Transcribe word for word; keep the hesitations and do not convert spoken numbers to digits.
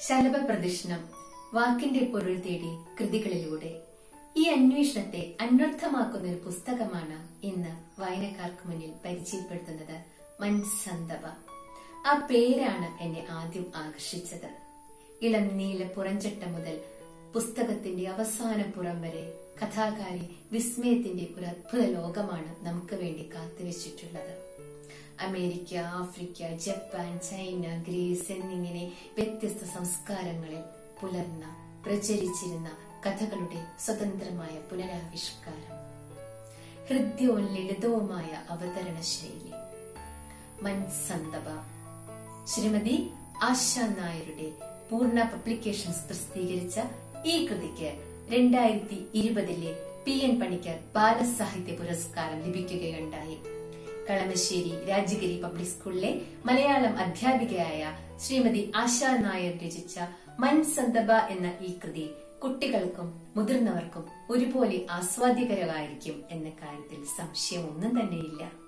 ശലഭപ്രദക്ഷിണം വാക്കിന്റെ പൊരുൾ തേടി കൃതികളിലൂടെ ഈ അന്വേഷണത്തെ അന്വർത്ഥമാക്കുന്ന ഒരു പുസ്തകമാണ് ഇന്ന് വായനക്കാർക്ക് മുന്നിൽ പരിചയപ്പെടുത്തുന്നത്. മൻസന്തബ. ആ പേരാണ് എന്നെ ആദ്യം ആകർഷിച്ചത്. ഇളം നീല പുറഞ്ചട്ട മുതൽ പുസ്തകത്തിന്റെ അവസാന പുറം വരെ കഥാകാരി വിസ്മയത്തിന്റെ ഒരു അത്ഭുത ലോകമാണ് നമുക്ക് വേണ്ടി കാത്തുവച്ചിട്ടുള്ളത്. America, Africa, Japan, China, Greece എന്നിങ്ങനെ വ്യത്യസ്ത സംസ്കാരങ്ങളിൽ പുലർന്ന പ്രചരിച്ചിരുന്ന കഥകളുടെ സ്വതന്ത്രമായ പുനരാവിഷ്കാരം, ഹൃദ്യവും ലളിതവുമായ അവതരണ ശൈലി. മൻസന്തബ ശ്രീമതി ആശാ നായരുടെ പൂർണ്ണ പബ്ലിക്കേഷൻസ് പ്രസിദ്ധീകരിച്ച ഈ കൃതിക്ക് രണ്ടായിരത്തി ഇരുപതിലെ പി എൻ പണിക്കർ ബാലസാഹിത്യ പുരസ്കാരം ലഭിക്കുകയുണ്ടായി. കളമശ്ശേരി രാജഗിരി പബ്ലിക് സ്കൂളിലെ മലയാളം അധ്യാപികയായ ശ്രീമതി ആശാ നായർ രചിച്ച മൻസന്തബ എന്ന ഈ കൃതി കുട്ടികൾക്കും മുതിർന്നവർക്കും ഒരുപോലെ ആസ്വാദ്യകരമായിരിക്കും എന്ന കാര്യത്തിൽ സംശയമൊന്നും തന്നെയില്ല.